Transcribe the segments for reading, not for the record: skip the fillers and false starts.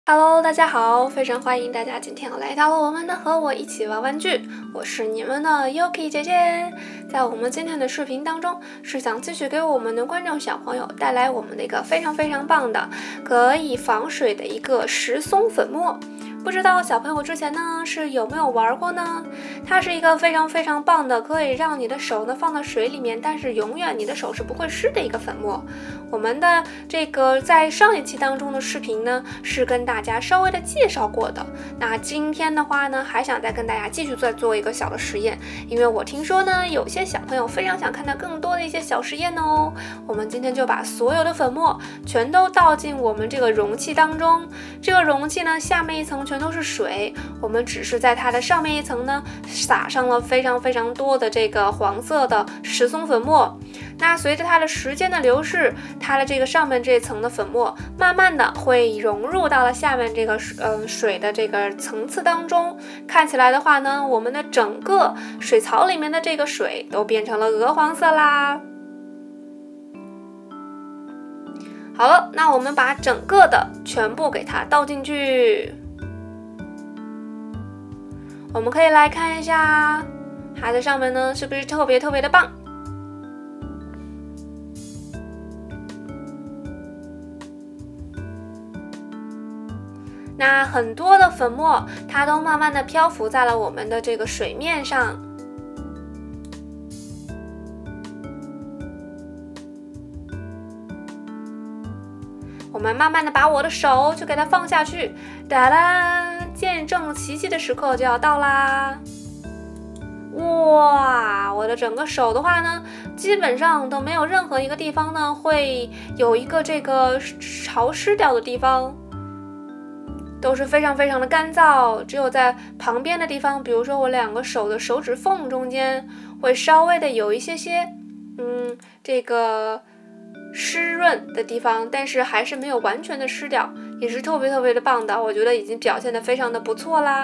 Hello，大家好，非常欢迎大家今天又来到了我们的和我一起玩玩具，我是你们的 Yuki 姐姐。在我们今天的视频当中，是想继续给我们的观众小朋友带来我们的一个非常棒的可以防水的一个石松粉末。不知道小朋友之前呢是有没有玩过呢？它是一个非常棒的，可以让你的手呢放到水里面，但是永远你的手是不会湿的一个粉末。我们的这个在上一期当中的视频呢是跟大家稍微的介绍过的。那今天的话呢，还想再跟大家继续再做一个小的实验，因为我听说呢有些小朋友非常想看到更多的一些小实验哦。我们今天就把所有的粉末全都倒进我们这个容器当中，这个容器呢下面一层全都是水，我们只是在它的上面一层呢撒上了非常多的这个黄色的石松粉末。那随着它的时间的流逝，它的这个上面这层的粉末慢慢的会融入到了下面这个水的这个层次当中。看起来的话呢，我们的整个水槽里面的这个水都变成了鹅黄色啦。好了，那我们把整个的全部给它倒进去。我们可以来看一下它的上面呢是不是特别的棒。那很多的粉末它都慢慢的漂浮在了我们的这个水面上。我们慢慢的把我的手就给它放下去，哒啦，见证奇迹的时刻就要到啦！哇，我的整个手的话呢，基本上都没有任何一个地方呢会有一个这个潮湿掉的地方，都是非常的干燥，只有在旁边的地方，比如说我两个手的手指缝中间会稍微的有一些这个湿润的地方，但是还是没有完全的湿掉，也是特别的棒的，我觉得已经表现得非常的不错啦。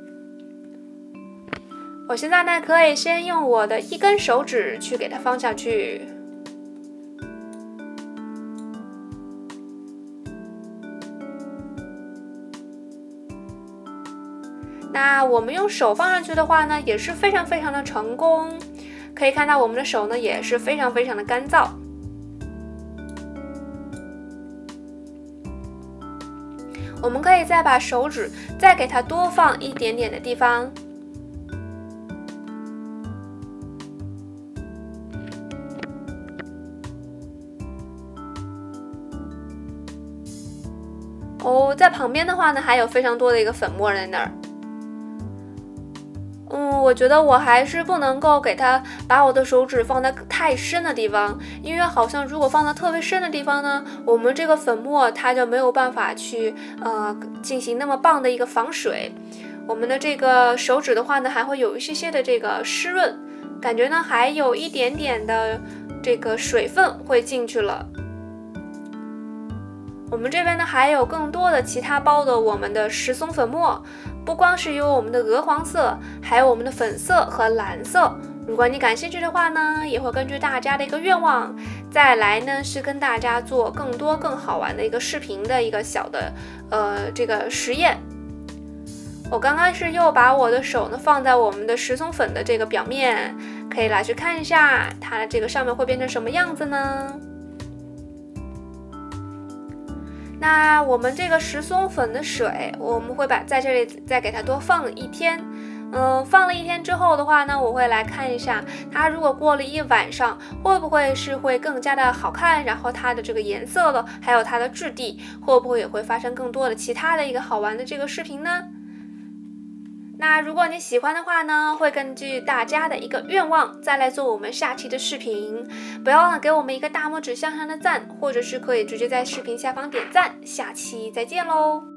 我现在呢可以先用我的一根手指去给它放下去。那我们用手放上去的话呢，也是非常的成功。可以看到我们的手呢也是非常的干燥。我们可以再把手指再给它多放一点点的地方。在旁边的话呢，还有非常多的一个粉末在那儿。我觉得我还是不能够给它把我的手指放在太深的地方，因为好像如果放在特别深的地方呢，我们这个粉末它就没有办法去进行那么棒的一个防水。我们的这个手指的话呢，还会有一些的这个湿润，感觉呢还有一点点的这个水分会进去了。我们这边呢还有更多的其他包的我们的石松粉末，不光是有我们的鹅黄色，还有我们的粉色和蓝色。如果你感兴趣的话呢，也会根据大家的一个愿望，再来呢是跟大家做更多更好玩的一个视频的一个小的这个实验。我刚刚是又把我的手呢放在我们的石松粉的这个表面，可以来去看一下它的这个上面会变成什么样子呢？那我们这个石松粉的水，我们会在这里再给它多放一天。放了一天之后的话呢，我会来看一下它如果过了一晚上，会不会更加的好看，然后它的这个颜色了，还有它的质地，会不会也会发生更多的其他的一个好玩的这个视频呢？那如果你喜欢的话呢，会根据大家的一个愿望再来做我们下期的视频。不要忘了给我们一个大拇指向上的赞，或者是可以直接在视频下方点赞。下期再见喽！